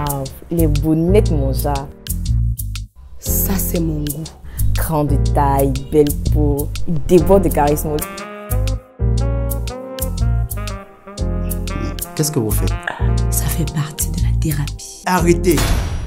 grave. Les bonnettes, mon chat. Ça, c'est mon goût. Grande taille, belle peau, il déborde de charisme. Qu'est-ce que vous faites? Ça fait partie de la thérapie. Arrêtez!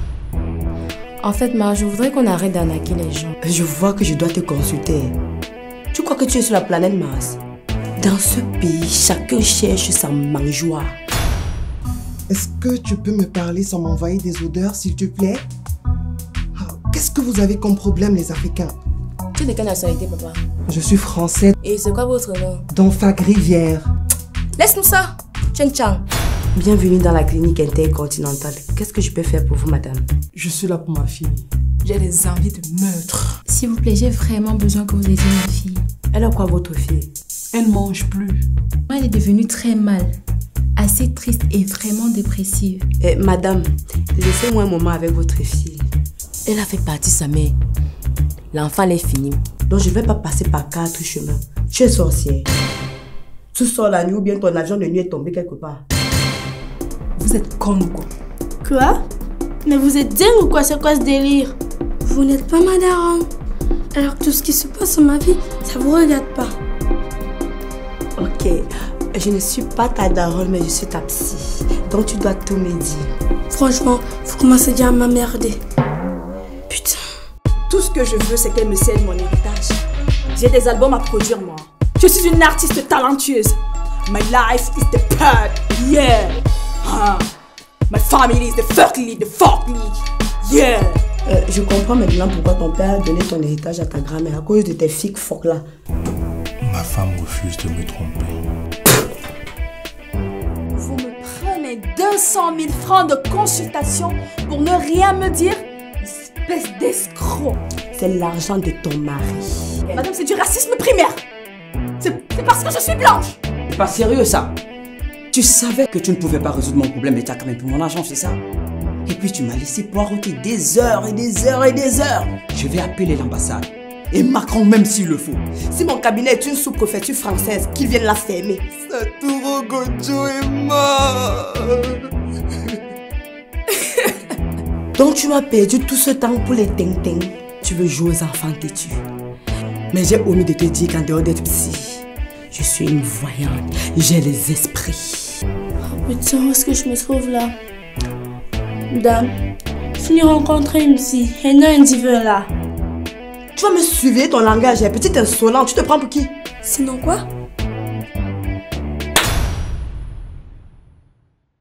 En fait, je voudrais qu'on arrête d'arnaquer les gens. Je vois que je dois te consulter. Tu crois que tu es sur la planète Mars? Dans ce pays, chacun cherche sa mangeoire. Est-ce que tu peux me parler sans m'envoyer des odeurs, s'il te plaît? Qu'est-ce que vous avez comme problème, les Africains? Tu es de quelle nationalité, papa? Je suis français. Et c'est quoi votre nom? Donfag Rivière. Laisse-nous ça! Cheng Chang. Bienvenue dans la clinique intercontinentale. Qu'est-ce que je peux faire pour vous, madame? Je suis là pour ma fille. J'ai des envies de meurtre. S'il vous plaît, j'ai vraiment besoin que vous aidiez ma fille. Elle a quoi, votre fille? Elle ne mange plus. Elle est devenue très mal, assez triste et vraiment dépressive. Madame, laissez-moi un moment avec votre fille. Elle a fait partie de sa mère. L'enfant est fini. Donc je ne vais pas passer par 4 chemins. Tu es sorcière. Tu sors la nuit ou bien ton avion de nuit est tombé quelque part. Vous êtes con ou quoi? Quoi? Mais vous êtes dingue ou quoi? C'est quoi ce délire? Vous n'êtes pas ma daronne. Alors que tout ce qui se passe dans ma vie, ça vous regarde pas. Ok, je ne suis pas ta daronne, mais je suis ta psy. Donc tu dois tout me dire. Franchement, vous commencez déjà à m'emmerder. Putain. Tout ce que je veux, c'est qu'elle me cède mon héritage. J'ai des albums à produire, moi. Je suis une artiste talentueuse. My life is the part, yeah. My family is the fuck lead, yeah. Je comprends maintenant pourquoi ton père a donné ton héritage à ta grand-mère à cause de tes figues fuck là. Ma femme refuse de me tromper. Vous me prenez 200 000 francs de consultation pour ne rien me dire? Espèce d'escroc. C'est l'argent de ton mari. Madame, c'est du racisme primaire. C'est parce que je suis blanche. C'est pas sérieux ça. Tu savais que tu ne pouvais pas résoudre mon problème, mais tu as quand même pris mon argent, c'est ça? Et puis tu m'as laissé poireauter des heures et des heures et des heures. Je vais appeler l'ambassade. Et Macron même s'il le faut. Si mon cabinet est une sous-préfecture française, qu'ils viennent la fermer. Satoru Gojo est mort. Donc tu m'as perdu tout ce temps pour les ting-ting. Tu veux jouer aux enfants têtus. Mais j'ai omis de te dire qu'en dehors d'être psy, je suis une voyante. J'ai les esprits. Oh putain, où est-ce que je me trouve là? Dame, je finis rencontrer une psy et non un diva là. Tu vas me suivre ton langage, petite insolente. Tu te prends pour qui? Sinon quoi?